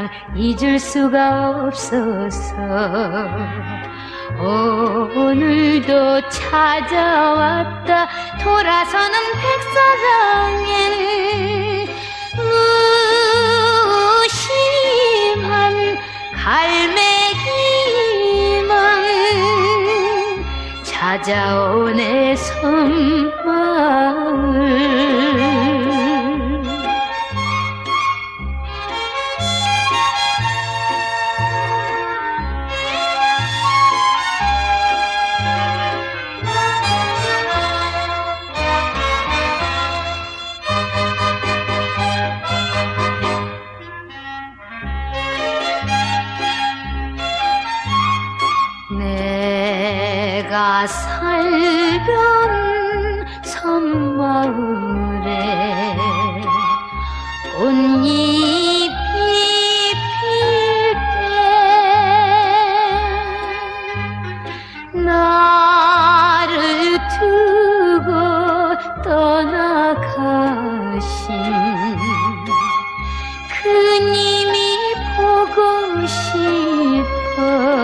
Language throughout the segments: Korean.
그냥 잊을 수가 없어서 오늘도 찾아왔다 돌아서는 백사장엔 무심한 갈매기만 찾아오네 섬마을. 내가 살던 섬마을에 꽃잎이 필 때 나를 두고 떠나가신 그님이 보고 싶어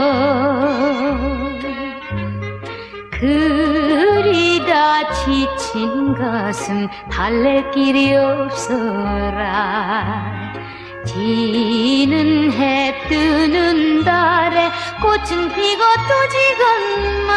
그리다 지친 가슴 달랠 길이 없어라. 지는 해 뜨는 달에 꽃은 피고 또 지건만